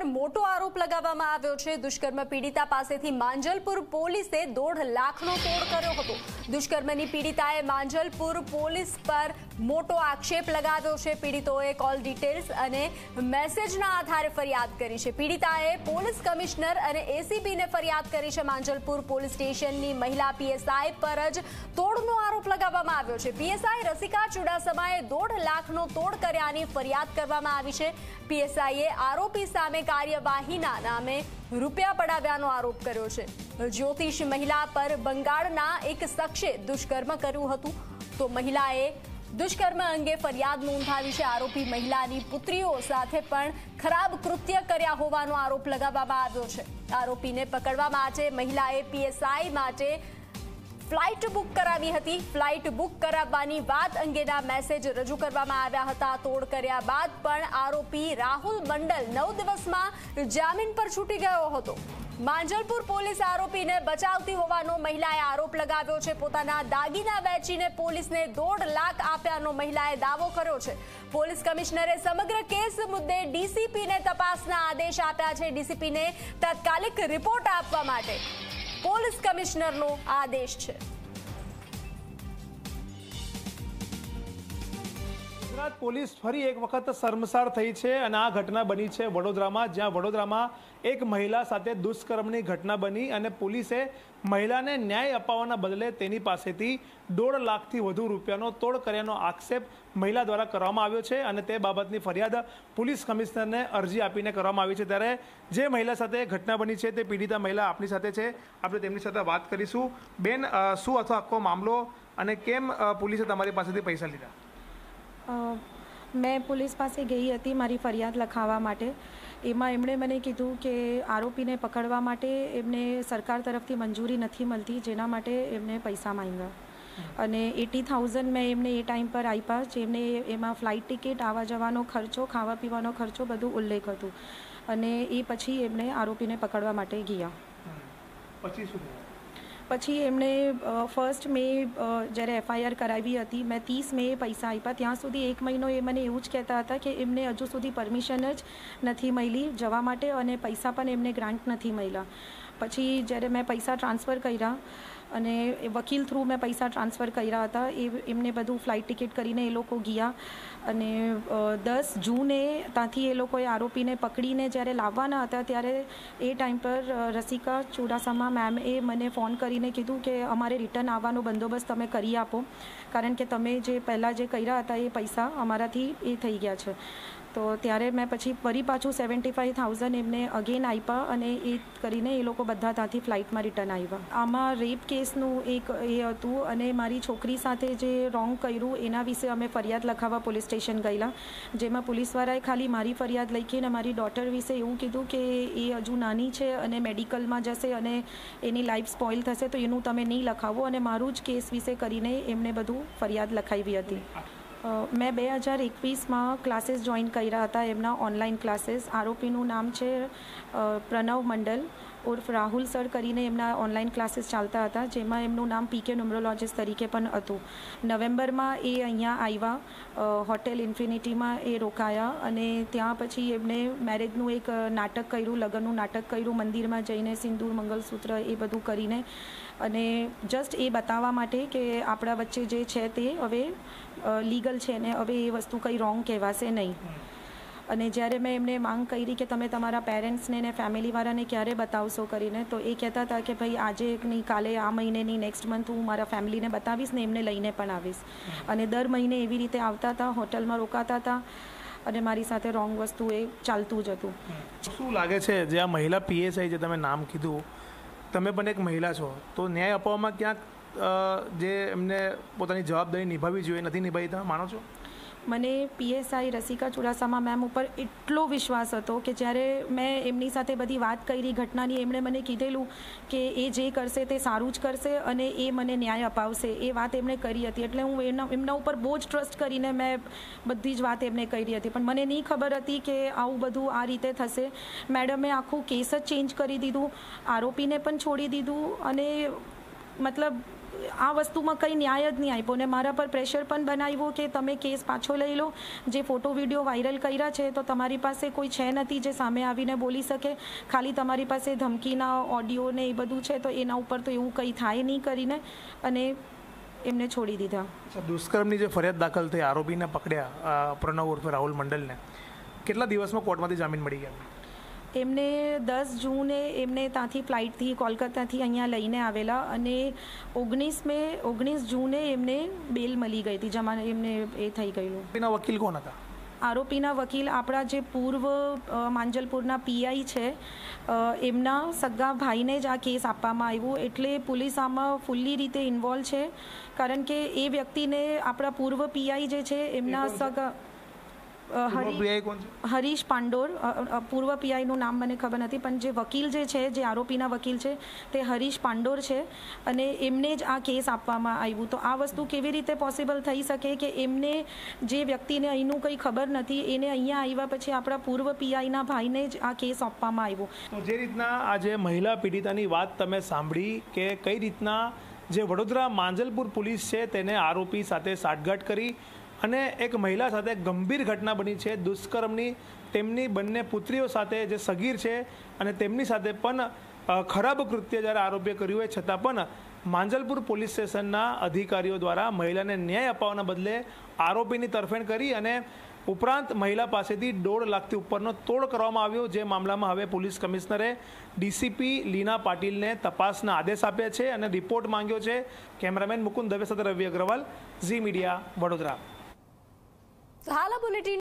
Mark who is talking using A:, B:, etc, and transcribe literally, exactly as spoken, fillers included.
A: મોટો આરોપ લગાવવામાં આવ્યો છે। દુષ્કર્મ પીડિતા પાસેથી માંજલપુર પોલીસે દોઢ લાખનો તોડ કર્યો હતો। દુષ્કર્મની પીડિતાએ માંજલપુર પોલીસ પર મોટો આક્ષેપ લગાવ્યો છે। પીડિતોએ કોલ ડિટેલ્સ અને મેસેજના આધારે ફરિયાદ કરી છે। પીડિતાએ પોલીસ કમિશનર અને એસીપીને ફરિયાદ કરી છે। માંજલપુર પોલીસ સ્ટેશનની મહિલા પીએસઆઈ પર જ તોડનો આરોપ લગાવવામાં આવ્યો છે। પીએસઆઈ રસિકા ચુડાસમાએ દોઢ લાખનો તોડ કર્યાની ફરિયાદ કરવામાં આવી છે। પીએસઆઈએ આરોપી સામે કાર્યવાહીના નામે રૂપિયા પડાવ્યાનો આરોપ કર્યો છે। જ્યોતિષ મહિલા પર બંગાળના એક શખ્સે દુષ્કર્મ કર્યું હતું તો મહિલાએ દુષ્કર્મ અંગે ફરિયાદ નોંધાવી છે। આરોપી મહિલાની પુત્રીઓ સાથે પણ ખરાબ કૃત્ય કર્યા હોવાનો આરોપ લગાવવામાં આવ્યો છે। આરોપીને પકડવા માટે મહિલાએ પીએસઆઈ માટે ફ્લાઇટ બુક કરાવી હતી। ફ્લાઇટ બુક કરાવવાની વાત અંગેના મેસેજ રજૂ કરવામાં આવ્યા હતા। તોડ કર્યા બાદ પણ આરોપી રાહુલ મંડલ નવ દિવસમાં જામીન પર છૂટી ગયો હતો। માંજલપુર પોલીસ આરોપીને બચાવતી હોવાનો મહિલાએ આરોપ લગાવ્યો છે। પોતાના દાગીના વેચીને પોલીસને દોઢ લાખ આપ્યાનો મહિલાએ દાવો કર્યો છે। પોલીસ કમિશનરે સમગ્ર કેસ મુદ્દે ડીસીપીને તપાસના આદેશ આપ્યા છે। ડીસીપીને તાત્કાલિક રિપોર્ટ આપવા માટે પોલીસ કમિશનરનો આદેશ છે।
B: ગુજરાત પોલીસ ફરી એક વખત શર્મસાર થઈ છે અને આ ઘટના બની છે વડોદરામાં, જ્યાં વડોદરામાં એક મહિલા સાથે દુષ્કર્મની ઘટના બની અને પોલીસે મહિલાને ન્યાય અપાવવાના બદલે તેની પાસેથી દોઢ લાખથી વધુ રૂપિયાનો તોડ કર્યાનો આક્ષેપ મહિલા દ્વારા કરવામાં આવ્યો છે અને તે બાબતની ફરિયાદ પોલીસ કમિશનરને અરજી આપીને કરવામાં આવી છે। ત્યારે જે મહિલા સાથે ઘટના બની છે તે પીડિતા મહિલા આપણી સાથે છે, આપણે તેમની સાથે વાત કરીશું। બેન, શું હતો આખો મામલો અને કેમ પોલીસે તમારી પાસેથી પૈસા લીધા?
C: મેં પોલીસ પાસે ગઈ હતી મારી ફરિયાદ લખાવવા માટે। એમાં એમણે મને કીધું કે આરોપીને પકડવા માટે એમને સરકાર તરફથી મંજૂરી નથી મળતી, જેના માટે એમને પૈસા માંગ્યા અને એટી થાઉઝન્ડ મેં એમને એ ટાઈમ પર આપ્યા, જેમને એમાં ફ્લાઇટ ટિકિટ, આવવા જવાનો ખર્ચો, ખાવા પીવાનો ખર્ચો બધું ઉલ્લેખ હતું અને એ પછી એમને આરોપીને પકડવા માટે ગયા।
B: પછી શું?
C: પછી એમણે ફર્સ્ટ મે જ્યારે એફઆઈઆર કરાવી હતી, મેં ત્રીસ મે પૈસા આપ્યા। ત્યાં સુધી એક મહિનો એ મને એવું જ કહેતા હતા કે એમને હજુ સુધી પરમિશન જ નથી મળી જવા માટે અને પૈસા પણ એમને ગ્રાન્ટ નથી મળ્યા। પછી જ્યારે મેં પૈસા ટ્રાન્સફર કર્યા અને વકીલ થ્રુ મેં પૈસા ટ્રાન્સફર કર્યા હતા, એ એમને બધું ફ્લાઇટ ટિકિટ કરીને એ લોકો ગયા અને દસ જૂને ત્યાંથી એ લોકોએ આરોપીને પકડીને જ્યારે લાવવાના હતા ત્યારે એ ટાઈમ પર રસિકા ચુડાસમા મેમ એ મને ફોન કરીને કીધું કે અમારે રિટર્ન આવવાનો બંદોબસ્ત તમે કરી આપો, કારણ કે તમે જે પહેલાં જે કર્યા હતા એ પૈસા અમારાથી એ થઈ ગયા છે। તો ત્યારે મેં પછી ફરી પાછું સેવન્ટી ફાઇવ થાઉઝન્ડ એમને અગેન આપ્યા અને એ કરીને એ લોકો બધા ત્યાંથી ફ્લાઇટમાં રિટર્ન આવ્યા। આમાં રેપ કેસનું એક એ હતું અને મારી છોકરી સાથે જે રોંગ કર્યું એના વિશે અમે ફરિયાદ લખાવવા પોલીસ સ્ટેશન ગયેલા, જેમાં પોલીસવાળાએ ખાલી મારી ફરિયાદ લખીને મારી ડોટર વિશે એવું કીધું કે એ હજુ નાની છે અને મેડિકલમાં જશે અને એની લાઈફ સ્પોઇલ થશે તો એનું તમે નહીં લખાવો, અને મારું જ કેસ વિશે કરીને એમને બધું ફરિયાદ લખાવી હતી। મેં બે હજાર એકવીસમાં ક્લાસીસ જોઈન કર્યા હતા, એમના ઓનલાઈન ક્લાસીસ। આરોપીનું નામ છે પ્રણવ મંડલ ઉર્ફ રાહુલ સર કરીને એમના ઓનલાઈન ક્લાસીસ ચાલતા હતા, જેમાં એમનું નામ પીકે ન્યુમરોલોજીસ્ટ તરીકે પણ હતું। નવેમ્બરમાં એ અહીંયા આવ્યા, હોટેલ ઇન્ફિનિટીમાં એ રોકાયા અને ત્યાં પછી એમને મેરેજનું એક નાટક કર્યું, લગ્નનું નાટક કર્યું, મંદિરમાં જઈને સિંદૂર, મંગલસૂત્ર એ બધું કરીને, અને જસ્ટ એ બતાવવા માટે કે આપણા વચ્ચે જે છે તે હવે લીગલ છે ને હવે એ વસ્તુ કંઈ રોંગ કહેવાશે નહીં। અને જ્યારે મેં એમને માંગ કરી કે તમે તમારા પેરેન્ટ્સને ને ફેમિલીવાળાને ક્યારે બતાવશો કરીને, તો એ કહેતા હતા કે ભાઈ આજે નહીં, કાલે, આ મહિને નહીં, નેક્સ્ટ મંથ હું મારા ફેમિલીને બતાવીશ ને એમને લઈને પણ આવીશ। અને દર મહિને એવી રીતે આવતા હતા, હોટલમાં રોકાતા હતા અને મારી સાથે રોંગ વસ્તુ એ ચાલતું જ હતું।
B: શું લાગે છે જે આ મહિલા પીએસઆઈ જે તમે નામ કીધું, તમે પણ એક મહિલા છો, તો ન્યાય અપાવવામાં ક્યાંક જે એમને પોતાની જવાબદારી નિભાવવી જોઈએ નથી નિભાવી, તમે માનો છો?
C: મને પીએસઆઈ રસિકા ચુડાસમા મેમ ઉપર એટલો વિશ્વાસ હતો કે જ્યારે મેં એમની સાથે બધી વાત કરી ઘટનાની, એમણે મને કીધેલું કે એ જે કરશે તે સારું જ કરશે અને એ મને ન્યાય અપાવશે, એ વાત એમણે કરી હતી। એટલે હું એમના એમના ઉપર બહુ જ ટ્રસ્ટ કરીને મેં બધી જ વાત એમને કરી હતી, પણ મને નહીં ખબર હતી કે આવું બધું આ રીતે થશે। મેડમે આખું કેસ જ ચેન્જ કરી દીધું, આરોપીને પણ છોડી દીધું અને મતલબ આ વસ્તુમાં કંઈ ન્યાય જ નહીં આપ્યો ને મારા પર પ્રેશર પણ બનાવ્યો કે તમે કેસ પાછો લઈ લો, જે ફોટો વિડીયો વાયરલ કર્યા છે તો તમારી પાસે કોઈ છે નથી જે સામે આવીને બોલી શકે, ખાલી તમારી પાસે ધમકીના ઓડિયો ને એ બધું છે તો એના ઉપર તો એવું કંઈ થાય નહીં કરીને અને એમને છોડી દીધા.
B: દુષ્કર્મની જે ફરિયાદ દાખલ થઈ, આરોપીને પકડ્યા પ્રણવ ઉર્ફે રાહુલ મંડલને, કેટલા દિવસમાં કોર્ટમાંથી જામીન મળી ગયા?
C: એમને દસ જૂને એમને ત્યાંથી ફ્લાઇટથી કોલકાતાથી અહીંયા લઈને આવેલા અને ઓગણીસ મે ઓગણીસ જૂને એમને બેલ મળી ગઈ હતી, જમા એમને એ થઈ ગયેલું.
B: એના વકીલ કોણ હતા?
C: આરોપીના વકીલ આપણા જે પૂર્વ માંજલપુરના પીઆઈ છે એમના સગા ભાઈને જ આ કેસ આપવામાં આવ્યું, એટલે પોલીસ આમાં ફૂલ્લી રીતે ઇન્વોલ્વ છે, કારણ કે એ વ્યક્તિને આપણા પૂર્વ પીઆઈ જે છે એમના સગા હરીશ પાંડોર, પૂર્વ પીઆઈનું નામ મને ખબર નથી, પણ જે વકીલ જે છે, જે આરોપીના વકીલ છે તે હરીશ પાંડોર છે અને એમને જ આ કેસ આપવામાં આવ્યું. તો આ વસ્તુ કેવી રીતે પોસિબલ થઈ શકે કે એમને જે વ્યક્તિને અહીંનું કંઈ ખબર નથી એને અહીંયા આવ્યા પછી આપણા પૂર્વ પીઆઈના ભાઈને જ આ કેસ આપવામાં આવ્યો.
B: તો જે રીતના આજે મહિલા પીડિતાની વાત તમે સાંભળી કે કઈ રીતના જે વડોદરા માંજલપુર પોલીસ છે તેને આરોપી સાથે સાઠગાંઠ કરી અને એક મહિલા સાથે ગંભીર ઘટના બની છે દુષ્કર્મની, તેમની બંને પુત્રીઓ સાથે જે સગીર છે અને તેમની સાથે પણ ખરાબ કૃત્ય જ્યારે આરોપીએ કર્યું હોય છતાં પણ માંજલપુર પોલીસ સ્ટેશનના અધિકારીઓ દ્વારા મહિલાને ન્યાય અપાવવાના બદલે આરોપીની તરફેણ કરી અને ઉપરાંત મહિલા પાસેથી દોઢ લાખથી ઉપરનો તોડ કરવામાં આવ્યો. જે મામલામાં હવે પોલીસ કમિશનરે ડીસીપી લીના પાટીલને તપાસના આદેશ આપ્યા છે અને રિપોર્ટ માંગ્યો છે. કેમેરામેન મુકુંદ દવે સાથે રવિ અગ્રવાલ, ઝી મીડિયા, વડોદરા.
A: હાલ બુલેટિન